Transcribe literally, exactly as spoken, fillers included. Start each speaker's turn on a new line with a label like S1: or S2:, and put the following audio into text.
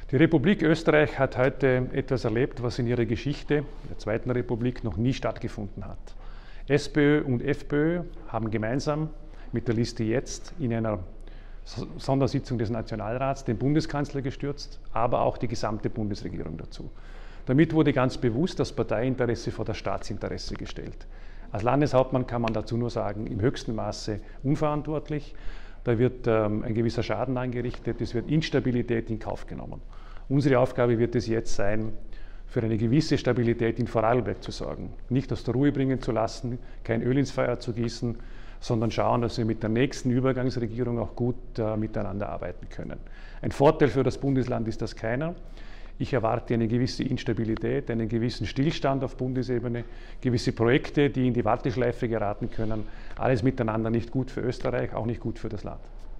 S1: Die Republik Österreich hat heute etwas erlebt, was in ihrer Geschichte, der Zweiten Republik, noch nie stattgefunden hat. SPÖ und FPÖ haben gemeinsam mit der Liste Jetzt in einer Sondersitzung des Nationalrats den Bundeskanzler gestürzt, aber auch die gesamte Bundesregierung dazu. Damit wurde ganz bewusst das Parteiinteresse vor das Staatsinteresse gestellt. Als Landeshauptmann kann man dazu nur sagen, im höchsten Maße unverantwortlich. Da wird ähm, ein gewisser Schaden angerichtet, es wird Instabilität in Kauf genommen. Unsere Aufgabe wird es jetzt sein, für eine gewisse Stabilität in Vorarlberg zu sorgen. Nicht aus der Ruhe bringen zu lassen, kein Öl ins Feuer zu gießen, sondern schauen, dass wir mit der nächsten Übergangsregierung auch gut äh, miteinander arbeiten können. Ein Vorteil für das Bundesland ist das keiner. Ich erwarte eine gewisse Instabilität, einen gewissen Stillstand auf Bundesebene, gewisse Projekte, die in die Warteschleife geraten können. Alles miteinander nicht gut für Österreich, auch nicht gut für das Land.